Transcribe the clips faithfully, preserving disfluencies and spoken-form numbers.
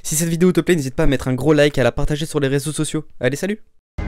Si cette vidéo te plaît, n'hésite pas à mettre un gros like et à la partager sur les réseaux sociaux. Allez, salut!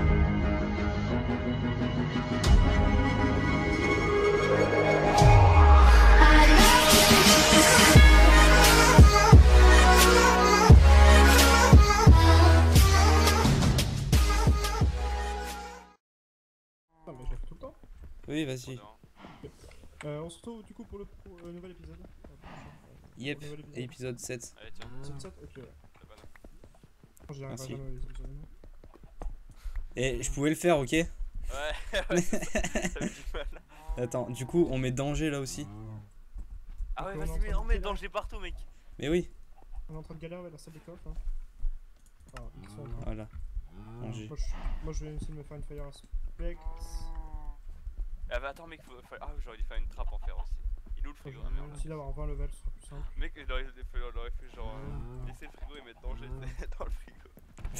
Ah mais je l'ai fait tout le temps. Oui, vas-y. Euh, on se retrouve du coup pour le pro euh, nouvel épisode. Yep, épisode sept. Allez, tiens. sept sept, ok. La banane. J'y arriverai Merci. jamais les épisodes. Et je pouvais le faire, ok? Ouais, ouais, ça, ça fait du mal. Attends, du coup, on met danger là aussi. Ah ouais, Donc, on est vas-y, en mais train on de met galérer. danger partout, mec. Mais oui, On est en train de galérer avec la salle des coffres. Hein. Ah, ils sont en train. voilà. Danger. Moi, je, moi je vais essayer de me faire une fire aspect. Ah bah attends, mec, faut, faut- ah, j'aurais dû faire une trappe en fer aussi. Il est où le frigo? Ah merde. Si d'avoir vingt levels, ce sera plus simple. Mec, il aurait, fait- il aurait fait genre euh, laisser le frigo et mettre danger dans le frigo.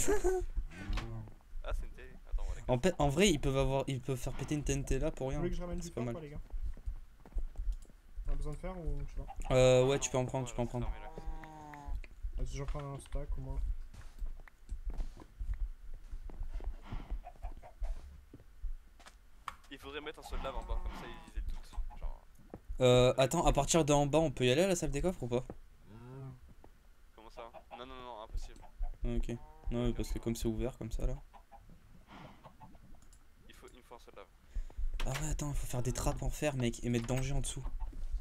Ah, c'est une télé. Attends, on va la En, pe- en vrai, ils peuvent avoir, ils peuvent faire péter une T N T là pour Vous rien. voulez que je ramène du C'est pas fer, mal. quoi, les gars? On a besoin de fer ou je sais pas? Euh, ouais, tu peux en prendre, tu peux en prendre. Vas-y, j'en prends un stack au moins. Il faudrait mettre un seul lave en bas, comme ça ils disaient le doute. Genre, Euh, attends, à partir d'en bas, on peut y aller à la salle des coffres ou pas? comment ça? Non, non, non, impossible. Ah, ok. Non, mais parce que comme c'est ouvert comme ça là. Il faut, il me faut un seul lave. Ah ouais, attends, il faut faire des trappes en fer, mec, et mettre danger en dessous.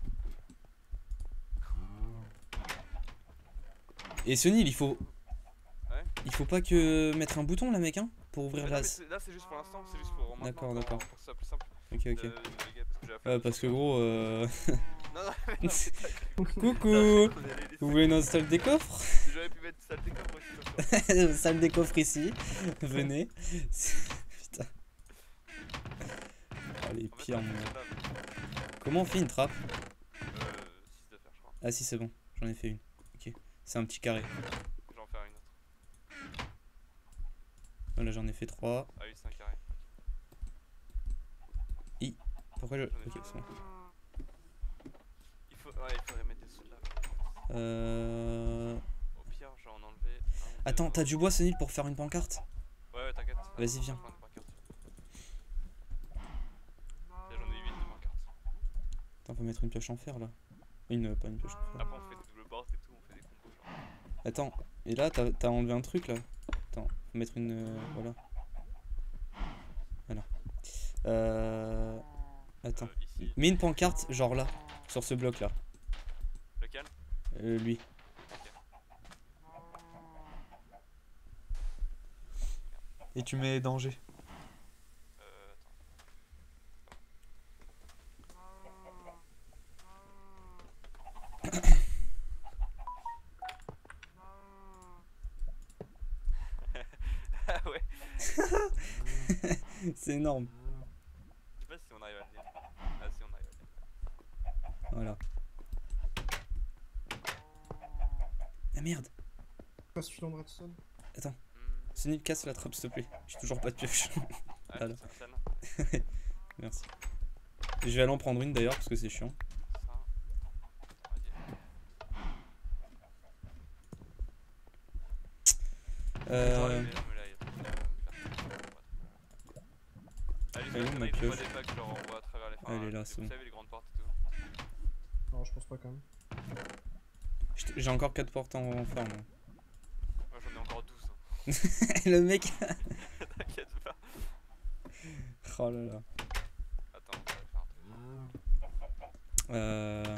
Et Sunil, il faut. Ouais. Il faut pas que mettre un bouton là, mec, hein, pour ouvrir Mais la. non, mais c'est- là, c'est juste pour l'instant, c'est juste pour maintenant. D'accord, pour- d'accord. Pour que ça soit plus simple. Ok, ok. Euh, les gars, parce que j'ai la flemme Ouais, de parce que sortir. gros, euh. Non, non, mais non, mais t'as cru. Coucou! On allait laisser- Vous voulez notre salle des coffres? J'aurais pu mettre salle des coffres aussi, sur ça. Salle des coffres ici. Venez. Putain. Oh, les En fait, pires, un mon seul gars. lave. Comment on fait une trappe? Euh, six d'affaires, je crois. Ah, si, c'est bon. J'en ai fait une. Ok. C'est un petit carré. Je vais en faire une autre. Voilà, j'en ai fait trois. Ah oui, c'est un carré. Pourquoi je. J'en ai Ok, fait c'est bon. Il faut, ouais, il faudrait mettre des sous de lave. Euh. Au pire, je vais en enlever. un ou deux Attends, autres. t'as du bois, Sunil, pour faire une pancarte? Ouais, ouais, t'inquiète. Vas-y, viens. Je prends des pancartes. Là, j'en ai huit de pancartes. Attends, faut mettre une pioche en fer là. Une, pas une pioche en fer. Après, on fait des double barres et tout, on fait des combos. Genre. Attends, et là, t'as t'as enlevé un truc là? Attends, faut mettre une. euh, voilà. Voilà. Euh. Attends. Euh, ici, Mets une pancarte, genre là, sur ce bloc là. lequel? Euh, lui. Et tu mets danger. Euh, attends. Ah ouais. C'est énorme. Je sais pas si on arrive à le lire. Ah si, on arrive à le lire. Voilà. Ah merde. Passe filon de redstone. Hmm. Sunil, casse la trappe s'il te plaît. J'ai toujours pas de pioche. Ah, Voilà. c'est celle-là. Merci. Je vais aller en prendre une d'ailleurs parce que c'est chiant. Ça. On va dire. Euh. J'aurais aimé, mais là, il y a trop de- faire tout. Ah, les Elle est où, autres, ma ils envoient pioche? des packs, je leur envoie à travers les fins. Elle est là, Vous c'est bon. savez, les grandes portes et tout. Non, je pense pas quand même. Je t- J'ai encore quatre portes en fer. moi. Moi, j'en ai encore douze. Hein. Le mec. T'inquiète pas. Oh là là. Attends, on va faire un truc. Euh.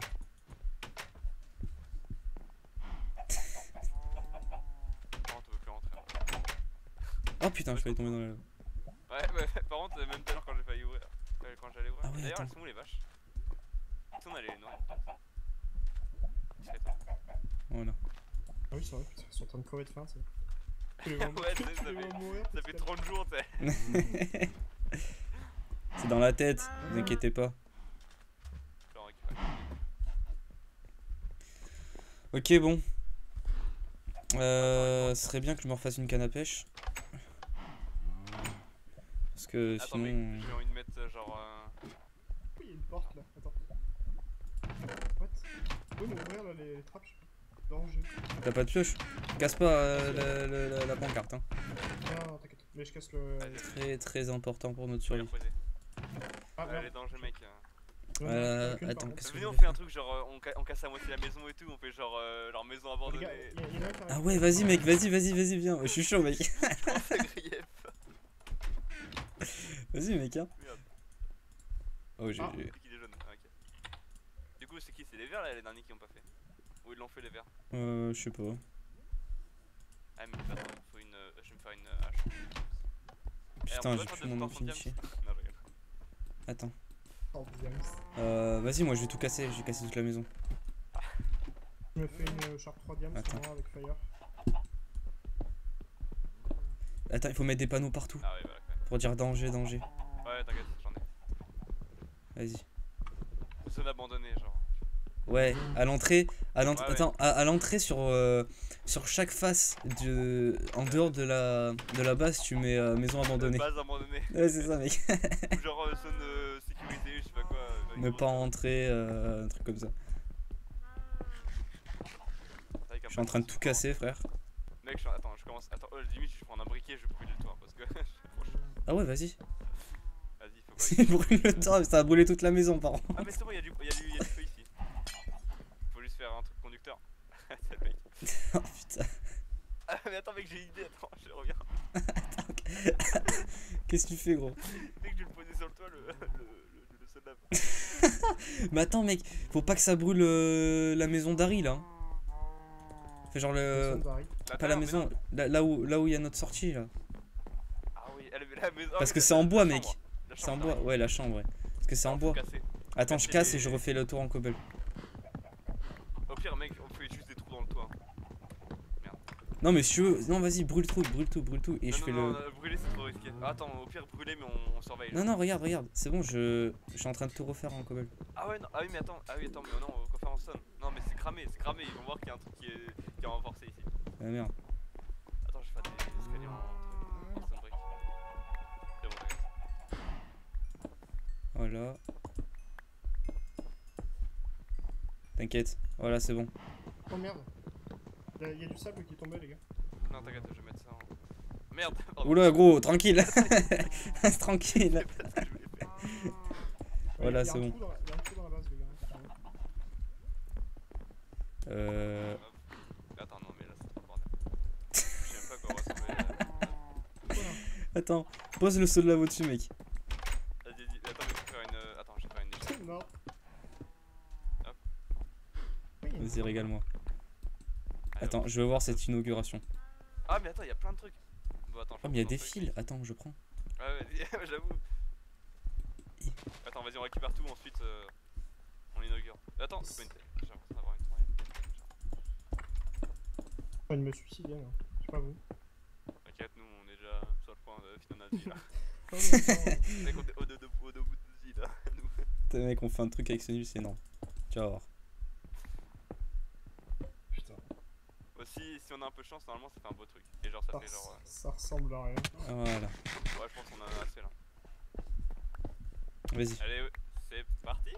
Par contre, on veut plus rentrer. hein. Oh putain, je vais tomber dans la. Ouais, ouais, par contre, même tout à l'heure quand j'ai failli ouvrir. euh, Quand j'allais ouvrir. Ah ouais, D'ailleurs, elles attends. sont où les vaches? Si on allait les nourrir. Discrètement. Voilà. Ah oui, c'est vrai, putain, ils sont en train de crever de faim, tu sais. Tu les Ouais, vois- tu sais, tu ça les fait- vois mourir, Ça parce fait que- trente jours, t'sais. C'est dans la tête, vous inquiétez pas. Je vais en récupérer. Ok, bon. Euh. Ce serait bien que je me refasse une canne à pêche. Parce que Attends, sinon. mec, j'ai envie de mettre euh, genre. Euh... Oui, il y a une porte là, attends. What? Tu peux m'ouvrir là les, les trappes? Je sais Danger. T'as pas de pioche? Casse pas euh, la, la, la, la pancarte, hein. Non, t'inquiète. Mais je casse le. Allez. Très très important pour notre Tu peux les survie. reposer. Ah, Ouais, merde. les dangers, mec. Non, non, Euh, aucune, par attends, contre. qu'est-ce que Venez, je on vais fait un faire? truc genre euh, on, ca on casse à moitié la maison et tout, on fait genre euh, leur maison Les abandonnée. gars, il y, a- il y en a un qui arrive. Ah ouais, vas-y mec, vas-y, vas-y, vas-y, viens. Je suis chaud mec. Comment ça grief? Vas-y mec, hein. Merde. Oh j'ai... Ah. j'ai- C'est qui les jaunes? Ah, ok. Du coup, c'est qui? C'est les verts là, les derniers qui ont pas fait? Ou ils l'ont fait les verts? Euh, je sais pas. Ah, mais attends, il faut une. euh, je vais me faire une euh, hache. Eh, Putain, on peut j'ai pas plus faire de mon trois centièmes infinity. Non, je rigole. Attends. Oh, bien. Euh, vas-y, moi je vais tout casser, j'ai cassé toute la maison. Je me fais une Sharp trois diams Attends. sur moi avec Fire. Attends, il faut mettre des panneaux partout. Ah, ouais, voilà, quand Pour dire danger, danger. même. Ouais, t'inquiète, j'en ai. Vas-y. Zone abandonnée, genre. Ouais, à l'entrée, à l'entrée, Ouais, ouais. attends, à, à l'entrée sur euh, sur chaque face de, en dehors de la de la base, tu mets euh, maison abandonnée. Base abandonnée. Ouais, c'est ça, mec. Ou genre euh, zone euh, sécurisée, je sais pas quoi. euh, Ne pas rentrer, euh, un truc comme ça. Avec un Je suis en train de tout casser, frère. Mec, je suis... attends, je commence. Attends, oh, limite, je prends un briquet, je brûle le toit parce que. Franchement, Ah ouais, vas-y. vas-y, faut pas. C'est brûle le temps, ça a brûlé toute la maison, par contre. Ah, mais c'est bon, y'a du, y a du, y a du feu ici. Faut juste faire un truc conducteur. C'est le mec. Oh putain. Ah, mais attends, mec, j'ai une idée, attends, je reviens. Qu'est-ce que tu fais, gros? Dès que je vais le poser sur le toit, le, le, le, le soldat. Mais attends, mec, faut pas que ça brûle euh, la maison d'Harry, là. Fait genre le... Personne varie. Pas la maison, là, là où là où il y a notre sortie, là. Ah oui, elle avait la maison. ah Parce oui, que la- c'est en la bois, chambre. mec. La C'est en chambre, bois, t'arrives. ouais, la chambre, ouais. Parce que c'est en Alors, faut bois. casser. Attends, je casser casse et les- je refais le tour en cobble. Au pire, mec, on fait juste des trous dans le toit. Non, mais si tu veux, non, vas-y, brûle tout, brûle tout, brûle tout. Et non, je non, fais non, le. non, brûler, c'est trop risqué. Ah, attends, au pire, brûler, mais on, on surveille. Non, non, regarde, regarde, c'est bon, je... je suis en train de tout refaire en cobble. Ah ouais, non, ah oui, mais attends, ah oui, attends, mais non, on va faire en stone. Non, mais c'est cramé, c'est cramé. Ils vont voir qu'il y a un truc qui est, qui est renforcé ici. Ah merde. Attends, je vais faire des escaliers en truc, en stone brick. C'est bon, t'inquiète. Voilà. T'inquiète, voilà, c'est bon. Oh merde. Il y a du sable qui est tombé, les gars. Non, t'inquiète, je vais mettre ça en. Merde, pardon. Oula, gros, tranquille. Tranquille. C'est pas ce que je voulais faire. Voilà, Il y a c'est un bon. trou dans la- Il y a un trou dans la base, les gars. Euh... Attends, non, mais là, c'est trop bordel. Je sais même pas à quoi ressembler. Attends, pose le seul lave au-dessus, mec. Vas-y, vas-y, attends, mais je vais faire une. euh, Attends, je vais faire une échelle. Non. Hop. Oui, il y a Vas-y, une- régale-moi. Allez, Attends, je veux voir cette inauguration. Ah, mais attends, il y a plein de trucs. Bon, attends, je Oh, mais il y a vais des prendre un truc. fils. Attends, je prends. Ouais, vas-y, j'avoue. Attends, vas-y, on récupère tout, ensuite euh, on inaugure. Attends, c'est pas une tête. J'ai l'impression d'avoir une troisième tête. Enfin, il me suicidait, là. Je sais pas vous. T'inquiète, nous on est déjà sur le point de finir notre vie là. Oh, mais attends. Mec, on est au deux au deux bout de vie là. Nous. Putain, mec, on fait un truc avec ce nul, c'est énorme. Tu vas voir. Putain. Aussi, si on a un peu de chance, normalement ça fait un beau truc. Et genre, ça Ça, fait genre. euh, ça ressemble à rien. Voilà. Ouais, je pense qu'on en a assez là. Vas-y. Allez, ouais, c'est parti.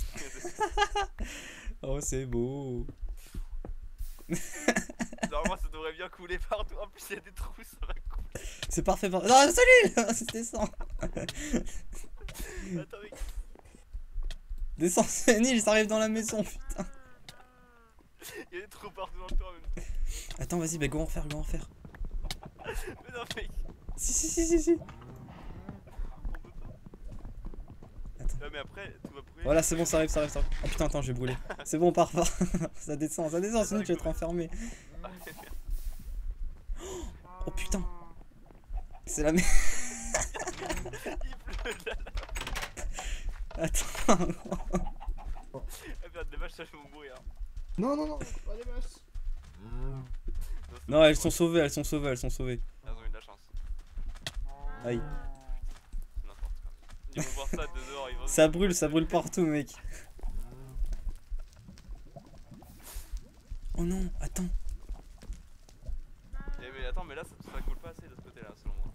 Oh, c'est beau. Normalement, ça devrait bien couler partout. En plus, il y a des trous, ça va couler. C'est parfait. Par... Non, salut. Descends. Attends, mec. Descends, c'est nul, ça arrive dans la maison, putain. Il y a des trous partout dans le toit en même temps. Attends, vas-y, bah go en faire, go en faire. Mais non, mec. Si, si, si, si, si. On peut pas. Attends. Ouais, mais après, tout va brûler. Voilà, c'est bon, ça arrive, ça arrive, ça arrive. Oh putain, attends, j'ai brûlé. C'est bon, part, part. Ça descend, ça descend, sinon tu vas être enfermé. Oh putain. C'est la merde. Il pleut là. Attends. Ah merde, les vaches, ça vont mourir. Non, non, non, pas des masses. c'est Non, bon, elles ouais. sont sauvées, elles sont sauvées, elles sont sauvées. Elles ont eu de la chance. Aïe. C'est n'importe quoi. Ils vont voir ça de dehors, ils vont. Ça brûle, ça brûle partout, mec. Oh non, attends. Eh mais attends, mais là, ça, ça coule pas assez de ce côté là, selon moi.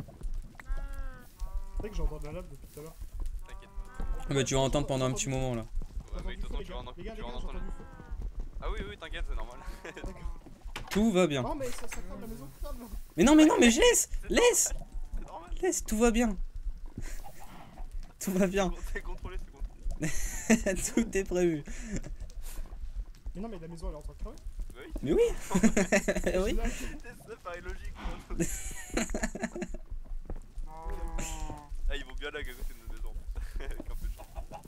C'est vrai que j'entends de la lave depuis tout à l'heure. T'inquiète. Ah bah tu vas entendre pendant un petit moment là. Ouais, J'entends mec, du de toute feu, façon, les tu vas gars. en Les gars, tu les vas gars, en entendre. j'entends du feu. Ah Ah oui, oui, t'inquiète, c'est normal. Tout va bien. Non, mais ça, ça crame la maison, crame là. Mais non, mais non, mais je laisse. Laisse. C'est normal. Laisse, tout va bien. Tout va bien. C'est contrôlé, c'est contrôlé. Tout est prévu. Mais non, mais la maison elle est en train de crever. Bah oui. Mais oui. Oui. Là, Ça paraît logique. Ah, ils vont bien là à côté de notre maison. Avec un peu de chance.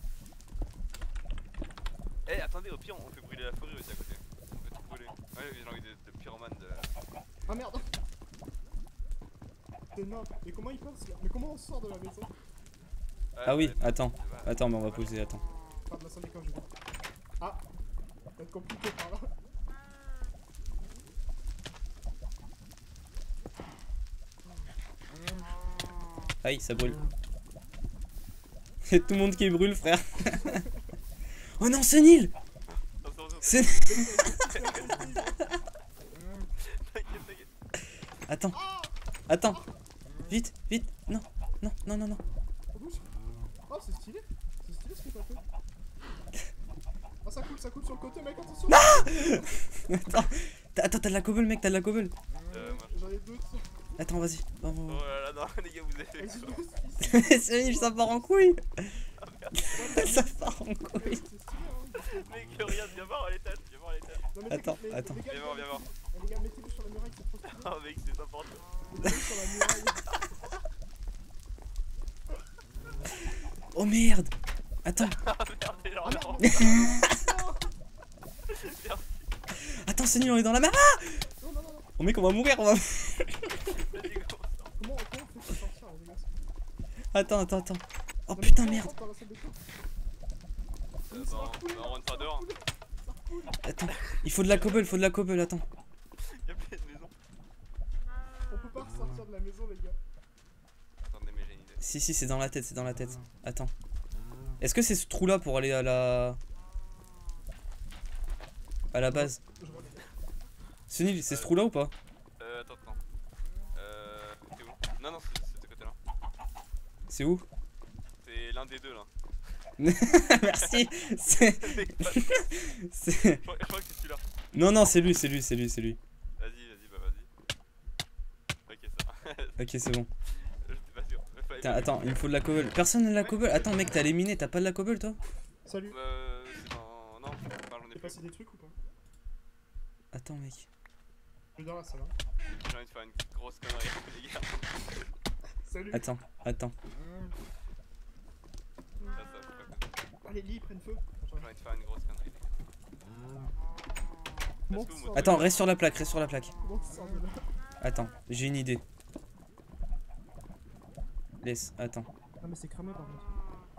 Eh, attendez, au pire, on fait brûler la forêt aussi à côté. On fait tout brûler. Ouais, j'ai envie de, de pyromane de la. Ah merde. C'est énorme. Mais comment il passe là? Mais comment on sort de la maison? Ah oui, ouais, attends. voilà. Attends, mais on va poser, attends. Pardon, la salle des corps, je vais. Ah. Ça va être compliqué par là. Aïe, ça brûle. C'est tout le monde qui brûle, frère. Oh non, c'est Nil. Attention, attention, C'est... t'inquiète, t'inquiète. Attends. Attends. Vite, vite. Non, non, non, non, non. Oh, bouge. Oh, c'est stylé. C'est stylé ce que t'as fait. Ah, ça coule, ça coule sur le côté, mec, attention. Attends. T'as- Attends, t'as de la cobble, mec, t'as de la cobble. Euh, moi. J'en ai deux. Attends, vas-y. Va, va, Oh va. là là, non, les gars, vous avez fait Vas-y, quoi? vas-y. C'est Nil, ça part en couille. Ça part en C'est couille. stylé, hein. Mec, regarde, viens voir à l'étage, viens voir à l'étage. Non, mais Attends, les- les- attends. les gars, Viens voir, viens voir. Les gars, mettez-le sur la muraille, c'est trop stylé. Oh mec, c'est n'importe quoi. Mettez-le sur la muraille. Oh merde. Attends. Ah merde, il est en Ah l'air. merde, Attends, c'est Nil, on est dans la mer. Ah non, non, non, non. Oh mec, on va mourir, on va... Vas-y, commence. Comment, comment on fait pour sortir, les gars? Attends, attends, attends. Oh Non, mais putain, comment on merde. rentre dans la salle des corps? Euh, bah, on- bah, on rentre pas dehors. Attends. Il faut de la cobble, il faut de la cobble, attends. Y'a plus de maison. On peut pas ressortir de la maison, les gars. Attendez, mais j'ai une idée. Si, si, c'est dans la tête, c'est dans la tête. Attends. Est-ce que c'est ce trou-là pour aller à la... À la base? Je reviens. C'est Nil, c'est ce trou-là ou pas? Euh, attends, attends. Euh, t'es où? Non, non, c'est c'est de ce côté-là. C'est où? C'est l'un des deux là. Merci. C'est... Mec, pas- c'est- je crois je crois que c'est celui-là. Non, non, c'est lui, c'est lui, c'est lui, c'est lui. Vas-y, vas-y, bah vas-y. Ok, ça. Ok, c'est bon. J'étais pas sûr. Mais fallait- Tiens, attends, il me faut de la cobble. Personne n'a de la cobble. Attends, mec, t'as les minés, t'as pas de la cobble, toi? Salut. Euh, c'est dans. Non, enfin, j'en ai T'es plus. passé des trucs ou pas? Attends, mec. Je vais dans la salle, hein. J'ai envie de faire une grosse connerie, les gars. Salut. Attends, attends. Ça, ça, faut pas que- Ah, les lits ils prennent feu. J'ai envie de faire une grosse connerie, les gars. Comment que on vous, sort moi, de Attends, là? reste sur la plaque, reste sur la plaque. Comment on sort de là? Attends, j'ai une idée. Laisse, attends. Ah, mais c'est cramé par contre.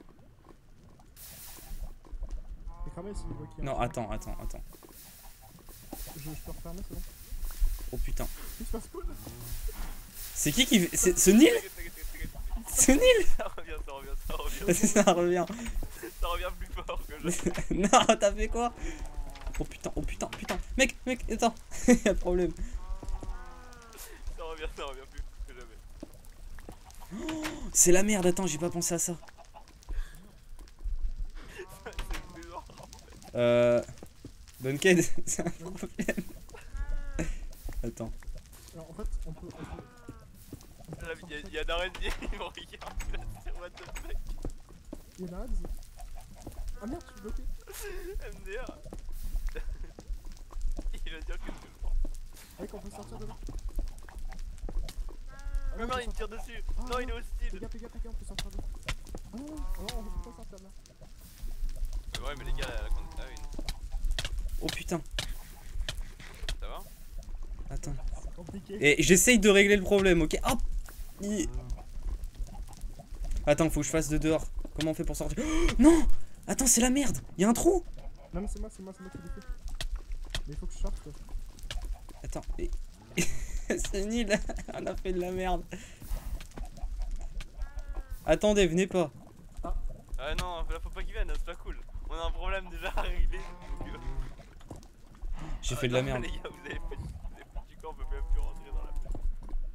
C'est cramé s'il voit qu'il y a un Non, truc. attends, attends, attends. Je, je peux refermer, c'est bon. Oh putain. Il se passe quoi là? C'est qui qui... C'est ce Nil? T'inquiète, t'inquiète, t'inquiète, t'inquiète. Ce Nil? Ça revient, ça revient, ça revient. Ça revient. Ça revient plus fort que je. Non, t'as fait quoi? Oh putain, oh putain, putain. Mec, mec, attends. Y'a un problème. Ça revient, ça revient plus que jamais. C'est la merde, attends, j'ai pas pensé à ça. C'est une maison. Euh... Bunkhead, c'est un problème. Attends. Alors en fait, on peut. On peut... on peut Là, sortir- il y a- il y a d'arrêt ils me regardent. C'est what the fuck. Il y en a un, des- Ah merde, je suis bloqué. M D R. Il va dire que c'est le temps. Mec, on peut sortir de là. Ah, Mais non, non, on il me peut tire dessus. Ah, Non, il est Fais hostile. gaffe, fais gaffe, fais gaffe, on peut sortir de là. Ah non, non, non, on peut pas sortir de là. Ouais, mais les gars, la conduite. Ah oui, non. Oh putain. Ça va? Attends. C'est compliqué. Et j'essaye de régler le problème, ok? Hop. Il- Attends, faut que je fasse de dehors. Comment on fait pour sortir? Oh, non. Attends, c'est la merde. Y'a un trou. Non, mais c'est moi, c'est moi, c'est moi qui l'ai fait. Mais il faut que je sorte. Quoi. Attends. et- C'est nul. On a fait de la merde. Attendez, venez pas. Ah non, là faut pas qu'il vienne, c'est pas cool. On a un problème déjà à régler. donc, euh, J'ai ah fait de la non, merde. Les gars, vous avez fait, vous avez fait du camp, on peut même plus rentrer dans la maison.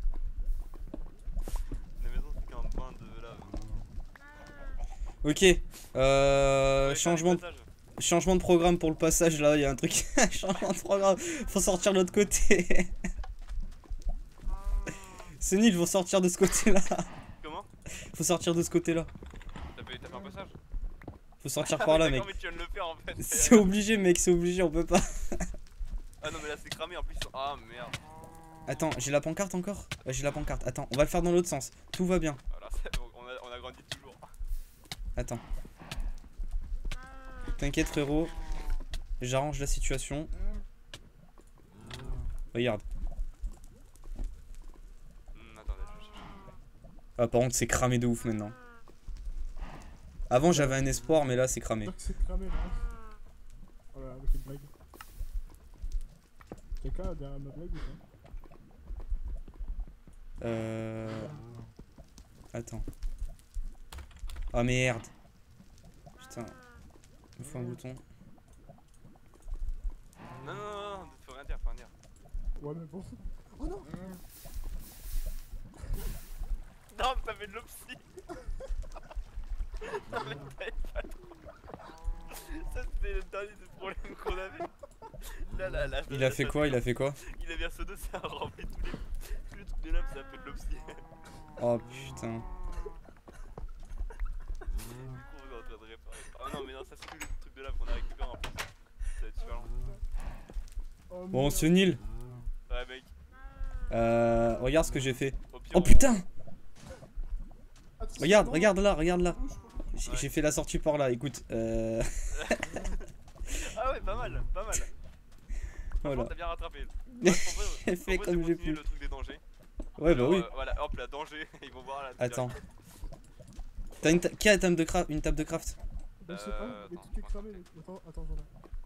La maison c'est qu'un bain de lave. Ok. Euh. Ouais, Changement de... faire changement de programme pour le passage là, il y a un truc. Changement de programme, faut sortir de l'autre côté. C'est nul, faut sortir de ce côté là. Comment? Faut sortir de ce côté là. T'as fait, t'as fait un passage? Faut sortir par là, mec. Mais tu viens de le faire en fait. C'est obligé, mec, c'est obligé, on peut pas. Ah non, mais là c'est cramé en plus. Ah merde. Attends, j'ai la pancarte encore? Ouais, j'ai la pancarte. Attends, on va le faire dans l'autre sens. Tout va bien. Voilà, c'est bon, on a, on a grandi toujours. Attends. T'inquiète, frérot. J'arrange la situation. Regarde. Hmm, attendez, je cherche. Ah, par contre, c'est cramé de ouf maintenant. Avant, j'avais un espoir, mais là, c'est cramé. J'espère que c'est cramé là. Oh là là, avec une blague. Quelqu'un a derrière ma blague ou pas? Euh... Attends. Ah merde. Putain. Il me faut un bouton. Non, non, non, non, faut rien dire, faut rien dire. Ouais, mais bon. Oh non! Non, mais t'as fait de l'opsie. Non, mais t'avais pas le droit. Ça, c'était le dernier des problèmes qu'on avait. Là, là, là, Il a fait quoi? Il a fait quoi? Il a versé deux, ça a rempli tous les, tous les trucs de lave, ça a fait de l'opsie. Oh putain. Du coup, on est en train de réparer. Ah non, mais non, ça c'est plus le truc de lave qu'on a récupéré en plus. Ça va être super long. Oh, Bon, merde. c'est nul. Ouais, mec. Euh... Regarde ce que j'ai fait. Au pire, Oh on- putain! Attends, Regarde, non. regarde là, regarde là. Bouge, bouge. J'ai Ouais. j'ai fait la sortie par là, écoute. Euh... Ah ouais, pas mal, pas mal. Voilà. T'as bien rattrapé. J'ai Ouais, je propose- fait je propose comme de j'ai continuer pu. le truc des dangers. Ouais, bah Genre, oui. euh, voilà, hop là, danger, ils vont voir là. Attends. T'as une ta- Qui a une table de craft? Une table de craft? Bah, je sais Euh, pas, mais attends, tout est attends, cramé. mec. Attends, attends, j'en ai.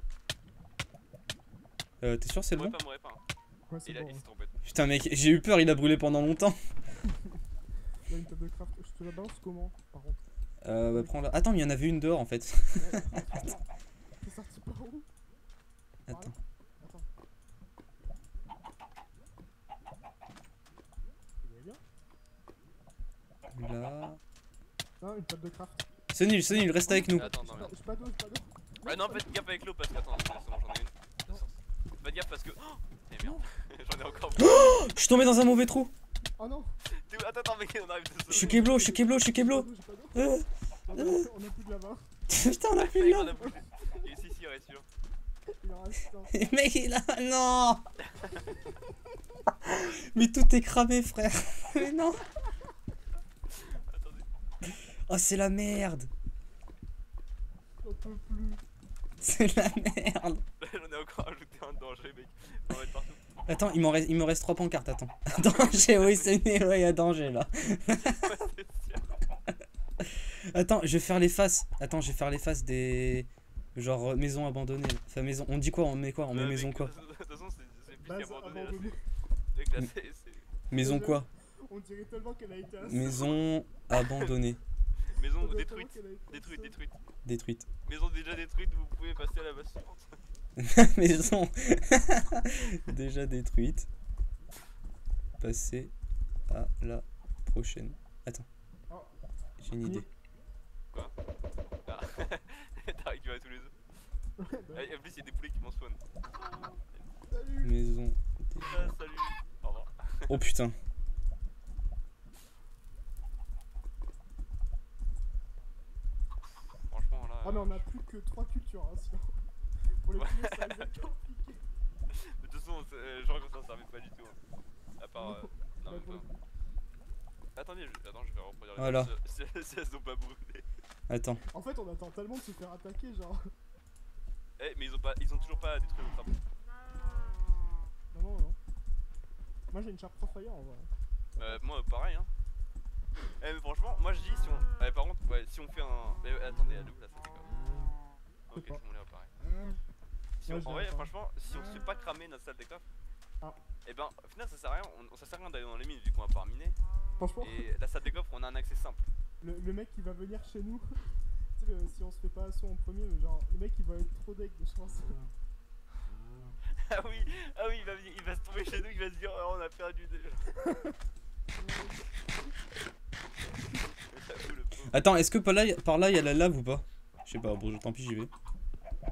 Euh, t'es sûr c'est le Mourez bon? pas, mourez pas. hein. Ouais, c'est Il, a- bon. il hein. s'est trompé. Putain mec, j'ai eu peur, il a brûlé pendant longtemps. Là, une table de craft. Je te la balance comment, par contre? Euh, bah prends la... Attends, mais il y en avait une dehors en fait. Ouais, attends. T'es sorti par où? Attends. Attends. Vous voyez bien? Là... Non, une table de craft. C'est nul, c'est nul, reste avec nous. Attends, non, J'ai merde. pas- j'ai pas d'eau, j'ai pas d'eau. Ouais, non, faites gaffe avec l'eau parce que, attends, c'est bon, j'en ai une. De sens. Faites gaffe parce que. Oh, eh merde, j'en ai encore. Je suis tombé dans un mauvais trou. Oh non! T'es où? Attends, attends, mec, on arrive de Je suis keblo, je suis keblo, je suis J'ai pas keblo. d'eau, j'ai pas d'eau. Euh, On a- On a plus de lava. Putain, on a plus de Mec, là. on a bougé. Et si, si, reste sûr. Il en reste un. Mec, il a... Non. Mais tout est cramé, frère. Mais non. Attendez. Oh, c'est la merde. J'en peux plus. C'est la merde. J'en ai encore ajouté un danger, mec. On va être partout. Attends, il, m'en reste, il me reste trois pancartes, attends. Danger, oui, c'est né, ouais, il y a danger là. Ouais, c'est sûr. Attends, je vais faire les faces. Attends, je vais faire les faces des... Genre euh, maison abandonnée. Enfin, maison... On dit quoi? On met quoi? On met Ouais, maison mec, quoi? De toute façon, c'est c'est plus Base qu'abandonné. là, abandonnée. c'est- Mec, là, c'est. c'est- Maison quoi? On dirait tellement qu'elle a été assez. Maison abandonnée. Maison On dirait détruite. tellement qu'elle a été Détruite, assez. détruite. Détruite. Maison déjà détruite, vous pouvez passer à la base suivante. Maison déjà détruite. Passer à la prochaine. Attends. Oh. J'ai une idée. Ah. T'as récupéré tous les œufs. Ouais, bah, Ah, en plus, il y a des poulets qui m'en spawnent. salut. Maison. Ah, salut. Au revoir. Oh putain. Franchement, là. Ah, mais on a plus que trois cultures, hein, sinon. Pour les Ouais. poules, ça va être compliqué. De toute façon, c'est- euh, genre comme ça, ça servait pas du tout. hein. À part. Euh... Non, Bah, même pour le pas. coup. Attendez, je... attends, je vais reproduire les Voilà. choses, si, si- si elles sont pas brûlées. Attends. En fait, on attend tellement de se faire attaquer, genre. Eh, mais ils ont, pas... ils ont toujours pas détruit le trappe. Non, non, non. Moi, j'ai une Sharp Fire en vrai. Euh, moi, pareil, hein. Eh, mais franchement, moi je dis, si on. Eh, par contre, ouais, si on fait un. Eh, attendez, elle est où là, ça fait quoi? Ok, pas. je m'en l'ai pareil. Si Ouais, on, je en l'ai vrai, pas. franchement, si on se fait pas cramer notre salle des coffres, Ah. et ben, au final, ça sert à rien. On, ça sert à rien d'aller dans les mines vu qu'on va pas miner. Franchement, Et la salle des coffres, on a un accès simple. le, le mec qui va venir chez nous, tu sais, le- si on se fait pas assaut en premier, mais genre, le mec il va être trop deck, je pense. Ah oui, ah oui, il va, venir- il va se tomber chez nous, il va se dire, oh, on a perdu déjà. J'avoue, le pauvre. Attends, est-ce que par là, par là il y a la lave ou pas? Je sais pas, bon, tant pis, j'y vais.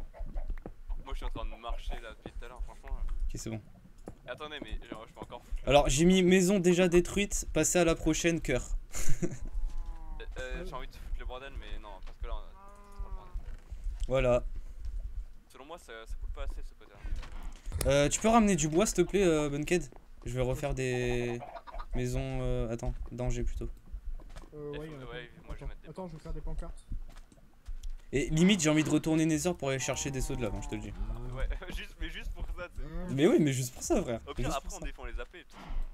c'est bon. Attendez, mais genre, je peux encore foutre. Alors j'ai mis maison déjà détruite, passer à la prochaine, cœur. Euh, euh, j'ai envie de foutre le bordel, mais non, parce que là, on a- c'est pas le bordel. Voilà. Selon moi, ça, ça coûte pas assez ce côté. Euh, tu peux ramener du bois s'il te plaît, euh, Bunkhead? Je vais refaire des maisons. Euh... Attends, danger plutôt. Euh, Il ouais, faut- euh, ouais, moi, je vais attends, mettre des attends, je vais faire des pancartes. Et limite, j'ai envie de retourner Nether pour aller chercher des sauts de lave, hein, je te le dis. Ouais, juste, mais juste pour ça, tu sais. Mais oui, mais juste pour ça, frère. Au pire, Juste après, pour on ça. défend les A P et tout.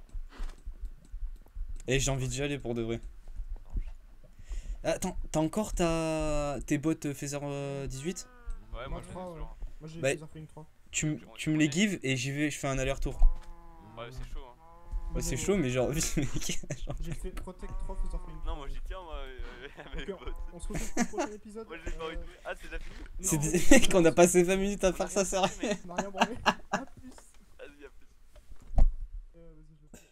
Et j'ai envie d'y aller pour de vrai. Attends, t'as encore ta... tes bottes Feather euh, dix-huit? Ouais, moi, je trois, l'ai ouais. toujours. Moi j'ai Bah, fait Featherflame trois. Tu, m- tu me les gives et j'y vais, je fais un aller-retour. Ouais, c'est chaud, hein. Ouais, c'est chaud, mais genre, vite, mec. genre- J'ai fait Protect trois Featherflame. Non, moi, j'y tiens, moi, euh, avec Ok, les potes. on se retrouve pour le prochain épisode. Moi, j'ai pas envie de. Euh, Ah, c'est déjà fini? C'est Non. des mecs, on a passé vingt minutes à On a faire rien ça, sérieux. fait, mais- On a rien branlé. A plus. Vas-y, à plus. Euh, vas-y, je le fais.